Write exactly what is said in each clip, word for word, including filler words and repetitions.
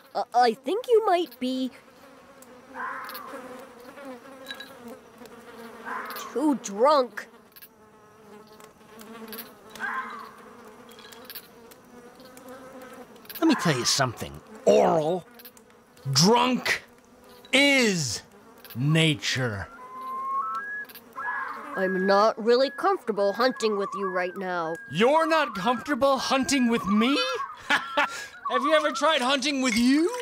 Uh, I think you might be... too drunk. Let me tell you something, Orel. Drunk is nature. I'm not really comfortable hunting with you right now. You're not comfortable hunting with me? Have you ever tried hunting with you?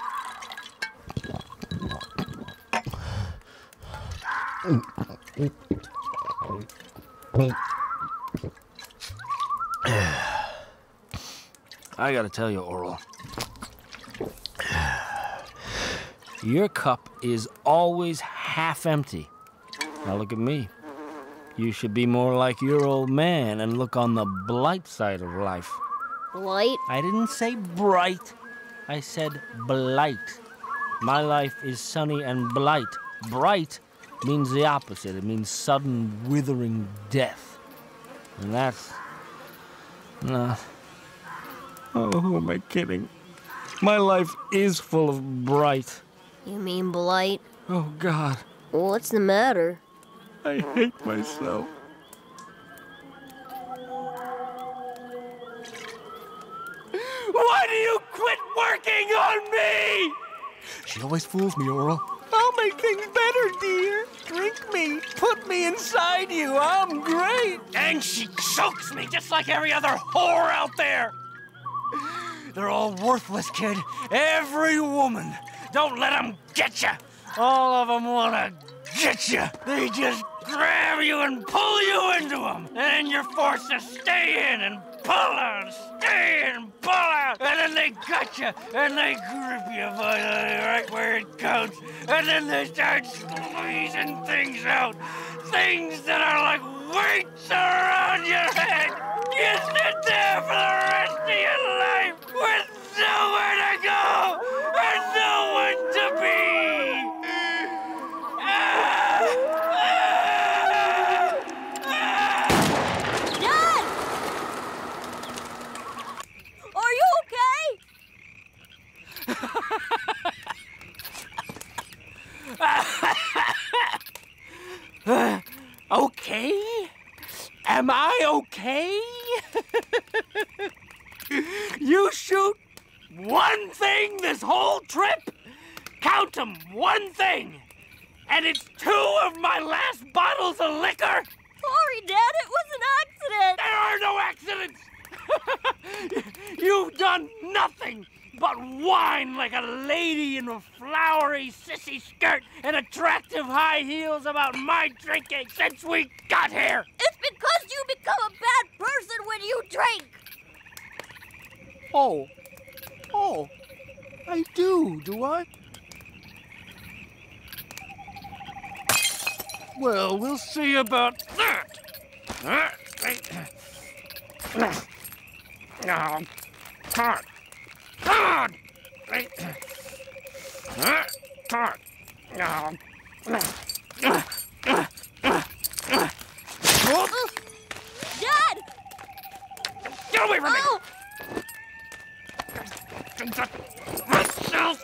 I gotta tell you, Orel. Your cup is always half empty. Now look at me. You should be more like your old man and look on the blight side of life. Blight? I didn't say bright. I said blight. My life is sunny and blight. Bright means the opposite. It means sudden, withering death. And that's... No. Oh, who am I kidding? My life is full of bright. You mean blight? Oh, God. What's the matter? I hate myself. Why do you quit working on me? She always fools me, Orel. I'll make things better, dear. Drink me. Put me inside you. I'm great. And she chokes me just like every other whore out there. They're all worthless, kid. Every woman. Don't let them get you. All of them want to get you. They just grab you and pull you into them. And then you're forced to stay in and pull out, stay in and pull out. And then they got you and they grip you finally right where it counts. And then they start squeezing things out. Things that are like weights around your head. You sit there for the rest of your life with nowhere to go and no one to be. Ah, ah, ah. Dad! Are you okay? Okay? Am I okay? You shoot one thing this whole trip? Count 'em, one thing. And it's two of my last bottles of liquor? Sorry, Dad, it was an accident. There are no accidents. You've done nothing but whine like a lady in a flowery sissy skirt and attractive high heels about my drinking since we got here. It's because you become a bad person when you drink. Oh. Oh. I do, do I? Well, we'll see about that. No. God. God. God. No. Dad! Get away from me! Oh. Myself!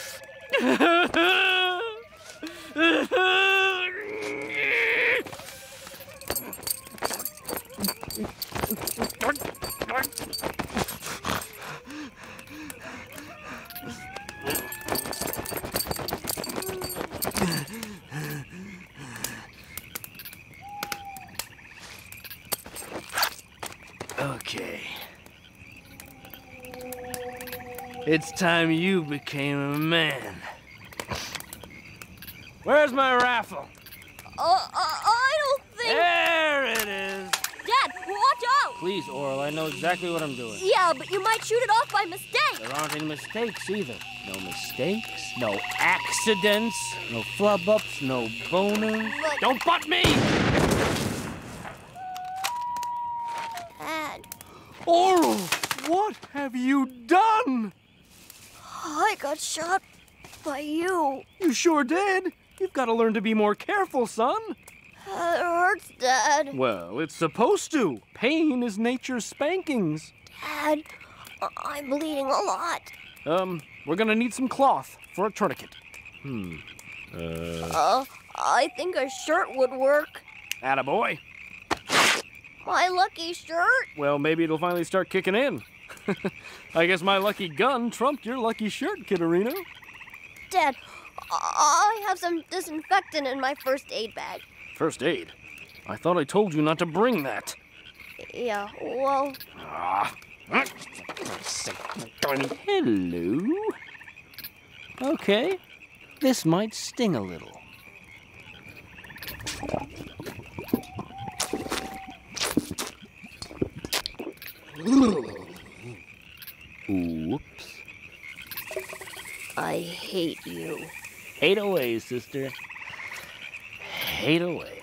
Okay. It's time you became a man. Where's my raffle? Uh, uh, I don't think... There it is. Dad, watch out! Please, Orel, I know exactly what I'm doing. Yeah, but you might shoot it off by mistake. There aren't any mistakes either. No mistakes, no accidents, no flub-ups, no boners. But... Don't butt me! Dad, Orel, what have you done? I got shot by you. You sure did. You've got to learn to be more careful, son. Uh, it hurts, Dad. Well, it's supposed to. Pain is nature's spankings. Dad, I- I'm bleeding a lot. Um, we're gonna need some cloth for a tourniquet. Hmm. Uh... Uh, I think a shirt would work. Attaboy. My lucky shirt? Well, maybe it'll finally start kicking in. I guess my lucky gun trumped your lucky shirt, Kidderino. Dad, I have some disinfectant in my first aid bag. First aid? I thought I told you not to bring that. Yeah, well... Ah. Hello. Okay, this might sting a little. Oops. I hate you. Hate away, sister. Hate away.